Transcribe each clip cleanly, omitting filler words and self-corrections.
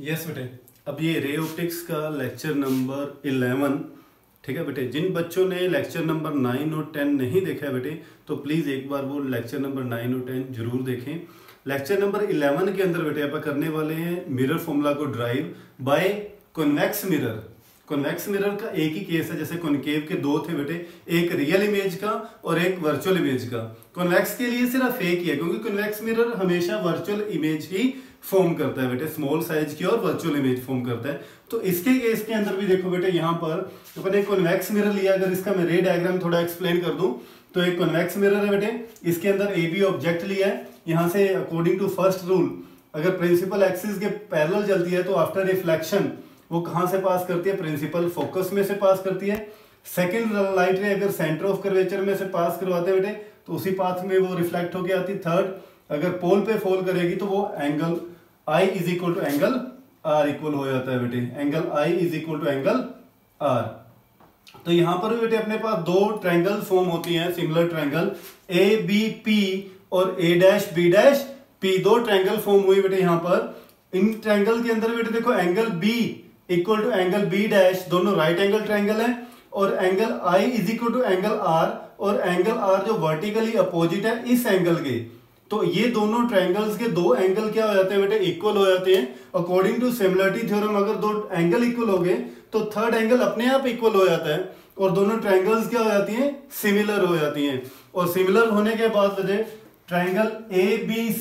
Yes बेटे, अब ये रे ऑप्टिक्स का लेक्चर नंबर 11, ठीक है बेटे। जिन बच्चों ने लेक्चर नंबर 9 और 10 नहीं देखा है बेटे, तो प्लीज़ एक बार वो लेक्चर नंबर 9 और 10 जरूर देखें। लेक्चर नंबर 11 के अंदर बेटे आप करने वाले हैं मिरर फॉर्मूला को drive by convex mirror. Convex mirror का एक ही केस है, जैसे कॉनकेव के दो थे बेटे, एक रियल इमेज का और एक वर्चुअल इमेज का। कॉन्वेक्स के लिए सिर्फ एक ही है, क्योंकि कॉन्वेक्स मिरर हमेशा वर्चुअल इमेज ही फॉर्म करता है बेटे, स्मॉल साइज की और वर्चुअल इमेज फॉर्म करता है। तो इसके केस के अंदर भी देखो बेटे, यहाँ पर अपन एक कॉन्वेक्स मिरर लिया। अगर इसका मैं रे डायग्राम थोड़ा एक्सप्लेन कर दूं, तो एक कॉन्वेक्स मिरर है बेटे, इसके अंदर ए बी ऑब्जेक्ट लिया है। यहाँ से अकॉर्डिंग टू फर्स्ट रूल, अगर प्रिंसिपल एक्सिस के पैरेलल चलती है तो आफ्टर रिफ्लेक्शन वो कहाँ से पास करती है, प्रिंसिपल फोकस में से पास करती है। सेकंड लाइट रे अगर सेंटर ऑफ कर्वेचर में से पास करवाते हैं बेटे, तो उसी पाथ में वो रिफ्लेक्ट होकर आती है। थर्ड, अगर पोल पे फॉल करेगी तो वो angle I is equal to angle R equal हो जाता है बेटे, angle I is equal to angle R। तो यहां पर भी बेटे अपने पास दो ट्रायंगल फॉर्म होती हैं, similar triangle A B P और A dash B dash P, दो ट्रायंगल फॉर्म हुई बेटे। यहां पर इन ट्रायंगल के अंदर बेटे देखो, angle B equal to angle B dash, दोनों राइट एंगल ट्रायंगल है, और angle I is equal to angle R, और एंगल R जो वर्टिकली अपोजिट है इस एंगल के। तो ये दोनों ट्रायंगल्स के दो एंगल क्या हो जाते हैं बेटे, इक्वल हो जाते हैं। अकॉर्डिंग टू सिमिलरिटी थ्योरम, अगर दो एंगल इक्वल हो गए तो थर्ड एंगल अपने आप इक्वल हो जाता है, और दोनों ट्रायंगल्स क्या हो जाती हैं, सिमिलर हो जाती हैं। और सिमिलर होने के बाद बेटे triangle A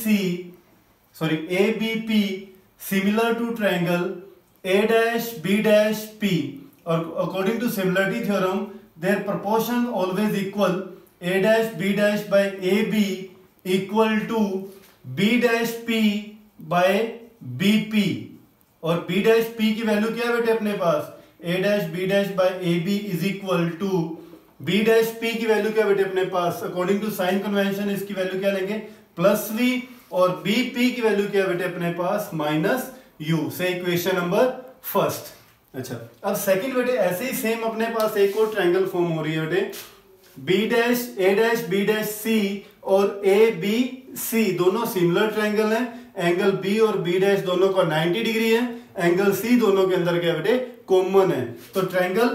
B P similar to triangle A dash B dash P, और according to similarity theorem their proportion always equal, A dash B dash by A B equal to B dash P by B P. और B dash P की value क्या है बेटे अपने पास, A dash B dash by A B is equal to B dash P की value क्या बेटे अपने पास, अकॉर्डिंग टू साइन कन्वेंशन इसकी वैल्यू क्या लेंगे, प्लस वी, और बी पी की वैल्यू क्या बेटे अपने पास, माइनस यू। से इक्वेशन नंबर फर्स्ट। अच्छा, अब सेकंड बेटे ऐसे ही सेम अपने पास एक और ट्रायंगल फॉर्म हो रही है बेटे, B dash A dash B dash C और ए बी सी, दोनों सिमिलर ट्रायंगल हैं। एंगल बी और बी डैश दोनों का 90 डिग्री है, एंगल सी दोनों के अंदर क्या बेटे, कॉमन है। तो triangle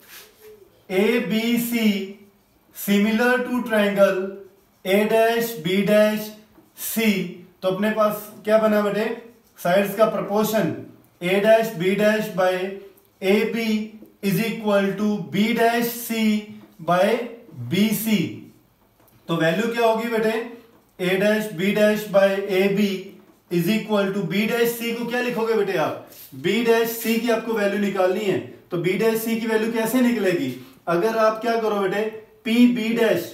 A B C similar to triangle A dash B dash C, तो अपने पास क्या बना बेटे, साइड्स का proportion A dash B dash by A B is equal to B dash C by B C. तो वैल्यू क्या होगी बेटे, A dash B dash by A B is equal to B dash C को क्या लिखोगे बेटे आप, B dash सी की आपको वैल्यू निकालनी है। तो बी डैश सी की वैल्यू कैसे निकलेगी, अगर आप क्या करो बेटे, P B dash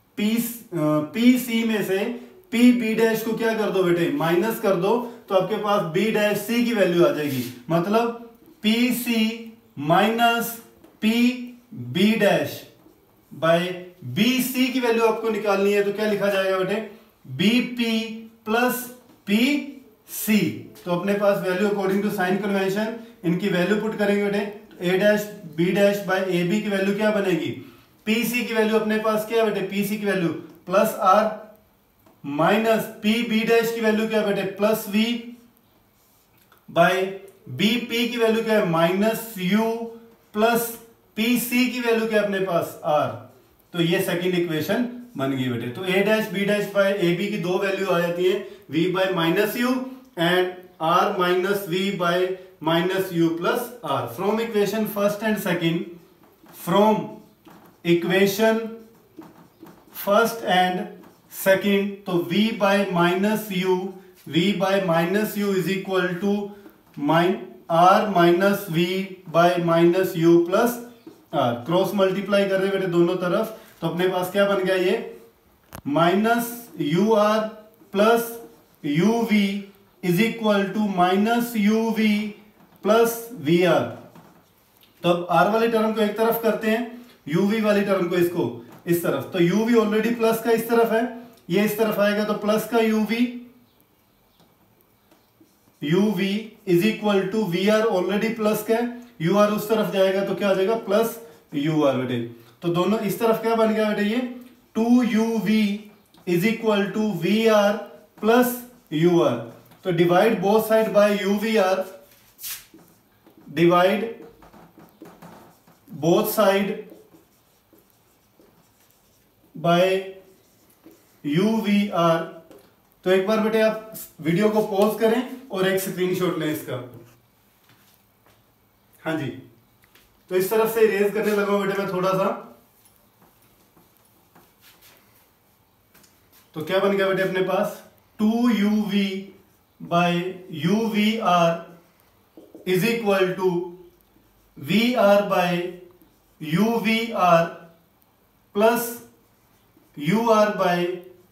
P C में से पी बी डैश को क्या कर दो बेटे, माइनस कर दो, तो आपके पास बी डैश सी की वैल्यू आ जाएगी। मतलब P C minus P B dash by B C की वैल्यू आपको निकालनी है, तो क्या लिखा जाएगा बेटे, B P plus P C. तो अपने पास value according to sign convention इनकी वैल्यू पुट करेंगे बेटे, A dash B dash by A B की वैल्यू क्या बनेगी, पी सी की वैल्यू अपने पास क्या है बेटे, पी सी की value plus R, minus P B dash की वैल्यू क्या है बेटे, plus V, by B P की वैल्यू क्या है, minus U, plus P C की वैल्यू क्या है अपने पास, आर। तो ये सेकंड इक्वेशन बन गई बेटे। तो A dash B dash by A B की दो वैल्यू आ जाती है, V by minus U and R minus V by minus U plus R. From equation first and second, from equation first and second, तो v by minus U is equal to R minus V by minus U plus R. Cross multiply कर रहे बेटे दोनों तरफ, तो अपने पास क्या बन गया, ये minus U R plus U V is equal to minus U V plus V R. तो अब आर वाली टर्म को एक तरफ करते हैं, यू वी वाली टर्म को इसको इस तरफ। तो यू वी ऑलरेडी प्लस का इस तरफ है, ये इस तरफ आएगा, तो प्लस का U V is equal to V R already plus का, यू आर उस तरफ जाएगा तो क्या आ जाएगा, प्लस यू आर बेटे। तो दोनों इस तरफ क्या बन गया बेटे, ये 2uv is equal to V R plus U R. तो divide both side by U V R, divide both side by U V R. तो एक बार बेटे आप वीडियो को पॉज करें और एक स्क्रीनशॉट लें इसका। हाँ जी, तो इस तरफ से इरेज करने लगा बेटे मैं थोड़ा सा। तो क्या बन गया बेटे अपने पास 2uv by uvr is equal to vr by uvr plus ur by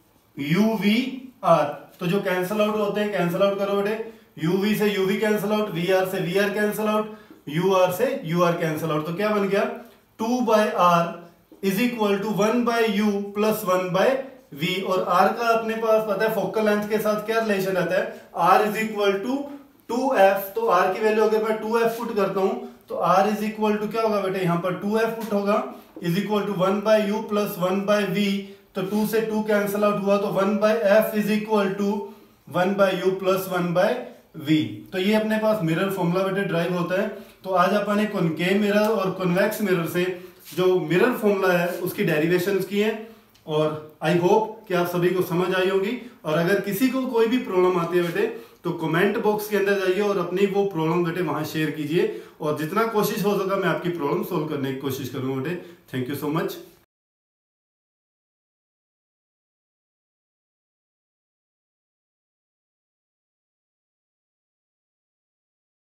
uvr। तो जो कैंसल आउट होते हैं कैंसल आउट करो बेटे, uv से uv कैंसल आउट, vr से vr कैंसल आउट, ur से ur कैंसल आउट। तो क्या बन गया 2 by r is equal to 1 by u plus 1 by v। और r का अपने पास पता है फोकल लेंथ के साथ क्या रिलेशन रहता है, r is equal to 2f। तो r की वैल्यू अगर मैं 2f पुट करता हूं तो r इज इक्वल टू क्या होगा बेटे, यहां पर 2f पुट होगा is equal to 1 by u plus 1 by v। तो 2 से 2 कैंसल आउट हुआ तो 1 by f is equal to 1 by u plus 1 by v। तो ये अपने पास मिरर फॉर्मूला बेटे ड्राइव होता है। तो आज अपन ने कॉनकेव मिरर और कॉन्वेक्स मिरर से जो मिरर फॉर्मूला है उसकी डेरिवेशंस की है, और आई होप कि आप सभी को समझ आई होगी। और अगर किसी को कोई भी प्रॉब्लम आती है बेटे तो कमेंट बॉक्स के अंदर जाइए और अपनी वो प्रॉब्लम बेटे वहां शेयर कीजिए, और जितना कोशिश हो सका मैं आपकी प्रॉब्लम सोल्व करने की कोशिश करूंगा बेटे। Thank you so much.